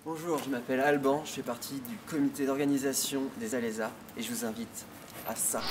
Bonjour, je m'appelle Alban, je fais partie du comité d'organisation des Alésa et je vous invite à ça.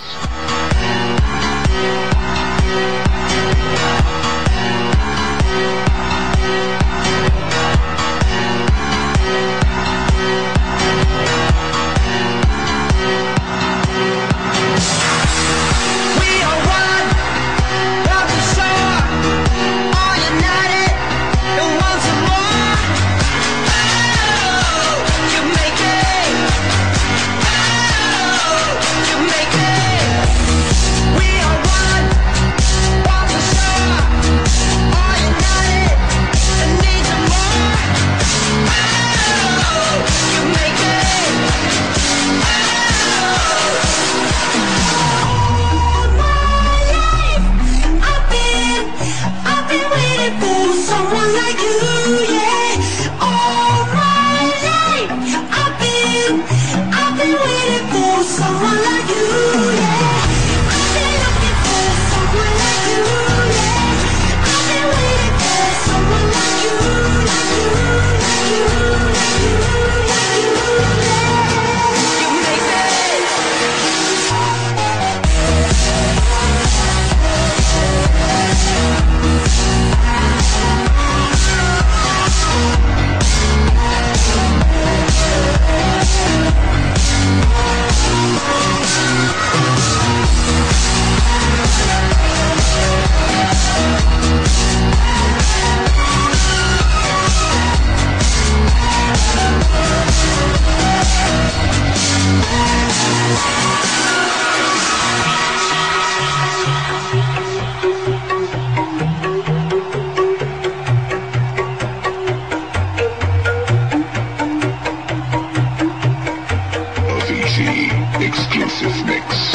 Exclusive mix.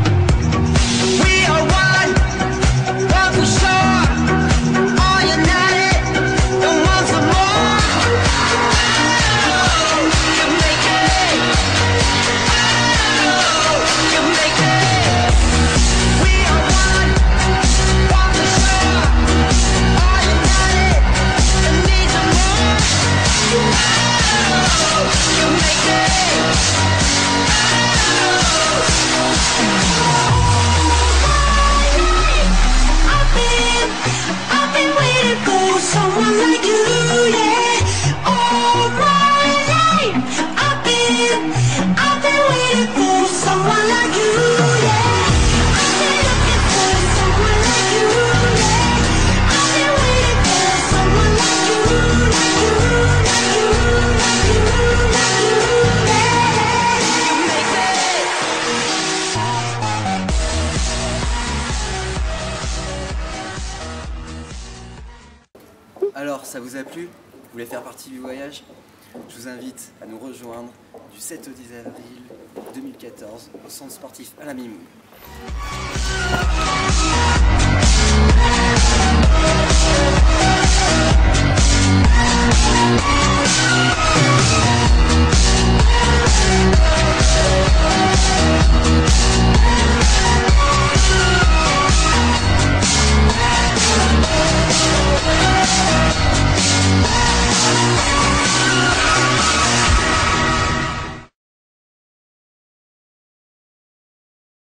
Alors, ça vous a plu? Vous voulez faire partie du voyage? Je vous invite à nous rejoindre du 7 au 10 avril 2014 au centre sportif Alamimoun.